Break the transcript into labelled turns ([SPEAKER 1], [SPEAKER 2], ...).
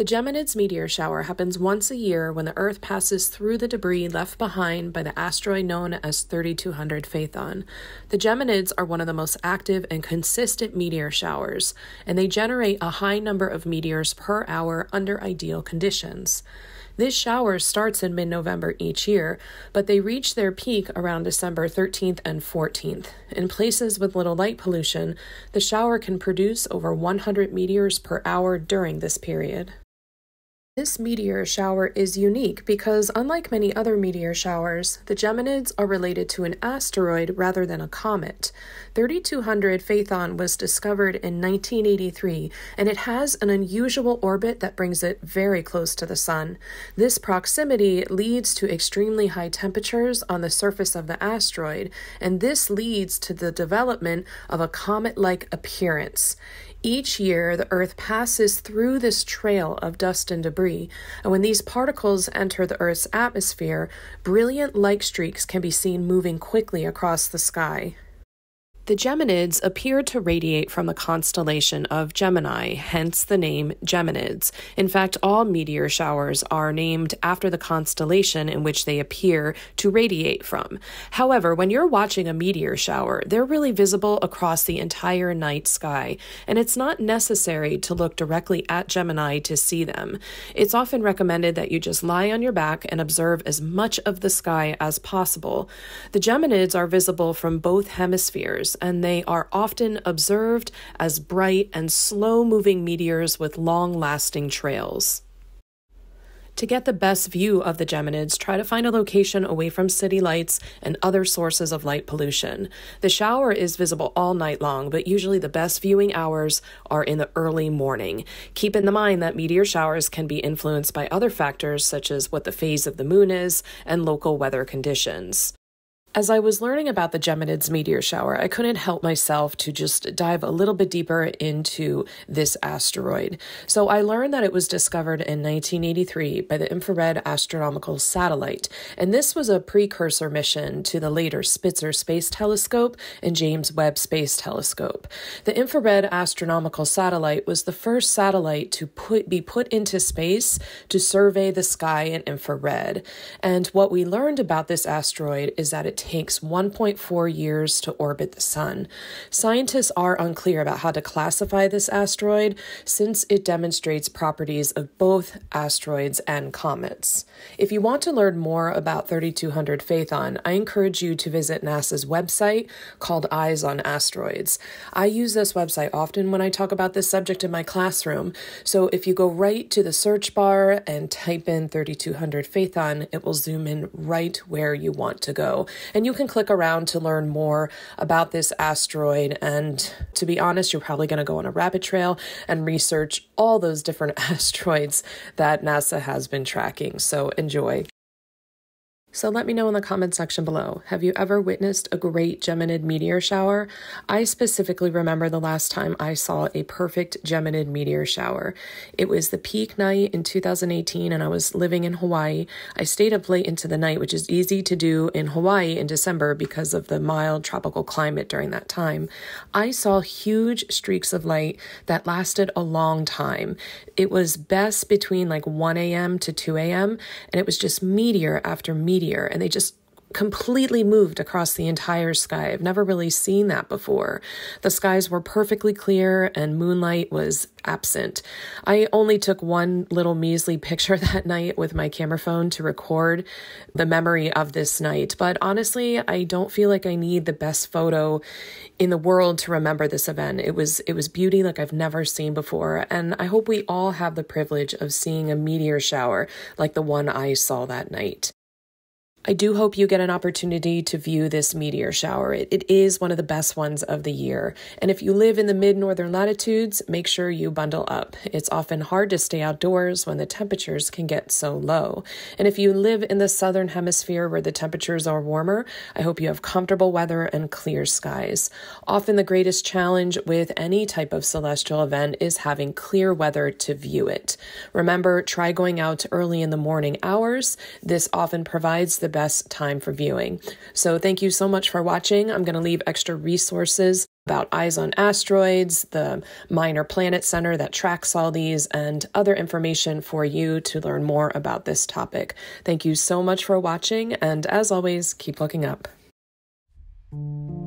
[SPEAKER 1] The Geminids meteor shower happens once a year when the Earth passes through the debris left behind by the asteroid known as 3200 Phaethon. The Geminids are one of the most active and consistent meteor showers, and they generate a high number of meteors per hour under ideal conditions. This shower starts in mid-November each year, but they reach their peak around December 13th and 14th. In places with little light pollution, the shower can produce over 100 meteors per hour during this period. This meteor shower is unique because, unlike many other meteor showers, the Geminids are related to an asteroid rather than a comet. 3200 Phaethon was discovered in 1983, and it has an unusual orbit that brings it very close to the Sun. This proximity leads to extremely high temperatures on the surface of the asteroid, and this leads to the development of a comet-like appearance. Each year, the Earth passes through this trail of dust and debris, and when these particles enter the Earth's atmosphere, brilliant light streaks can be seen moving quickly across the sky. The Geminids appear to radiate from the constellation of Gemini, hence the name Geminids. In fact, all meteor showers are named after the constellation in which they appear to radiate from. However, when you're watching a meteor shower, they're really visible across the entire night sky, and it's not necessary to look directly at Gemini to see them. It's often recommended that you just lie on your back and observe as much of the sky as possible. The Geminids are visible from both hemispheres, and they are often observed as bright and slow-moving meteors with long-lasting trails. To get the best view of the Geminids, try to find a location away from city lights and other sources of light pollution. The shower is visible all night long, but usually the best viewing hours are in the early morning. Keep in mind that meteor showers can be influenced by other factors such as what the phase of the moon is and local weather conditions. As I was learning about the Geminids meteor shower, I couldn't help myself to just dive a little bit deeper into this asteroid. So I learned that it was discovered in 1983 by the Infrared Astronomical Satellite, and this was a precursor mission to the later Spitzer Space Telescope and James Webb Space Telescope. The Infrared Astronomical Satellite was the first satellite to be put into space to survey the sky in infrared. And what we learned about this asteroid is that it takes 1.4 years to orbit the Sun. Scientists are unclear about how to classify this asteroid since it demonstrates properties of both asteroids and comets. If you want to learn more about 3200 Phaethon, I encourage you to visit NASA's website called Eyes on Asteroids. I use this website often when I talk about this subject in my classroom, so if you go right to the search bar and type in 3200 Phaethon, it will zoom in right where you want to go. And you can click around to learn more about this asteroid. And to be honest, you're probably going to go on a rabbit trail and research all those different asteroids that NASA has been tracking. So enjoy. So let me know in the comment section below. Have you ever witnessed a great Geminid meteor shower? I specifically remember the last time I saw a perfect Geminid meteor shower. It was the peak night in 2018 and I was living in Hawaii. I stayed up late into the night, which is easy to do in Hawaii in December because of the mild tropical climate during that time. I saw huge streaks of light that lasted a long time. It was best between like 1 a.m. to 2 a.m. and it was just meteor after meteor. And they just completely moved across the entire sky. I've never really seen that before. The skies were perfectly clear and moonlight was absent. I only took one little measly picture that night with my camera phone to record the memory of this night. But honestly, I don't feel like I need the best photo in the world to remember this event. It was beauty like I've never seen before. And I hope we all have the privilege of seeing a meteor shower like the one I saw that night. I do hope you get an opportunity to view this meteor shower. It is one of the best ones of the year. And if you live in the mid-northern latitudes, make sure you bundle up. It's often hard to stay outdoors when the temperatures can get so low. And if you live in the southern hemisphere where the temperatures are warmer, I hope you have comfortable weather and clear skies. Often the greatest challenge with any type of celestial event is having clear weather to view it. Remember, try going out early in the morning hours. This often provides the best time for viewing. So thank you so much for watching. I'm going to leave extra resources about eyes on asteroids, the Minor Planet Center that tracks all these, and other information for you to learn more about this topic. Thank you so much for watching, and as always, keep looking up.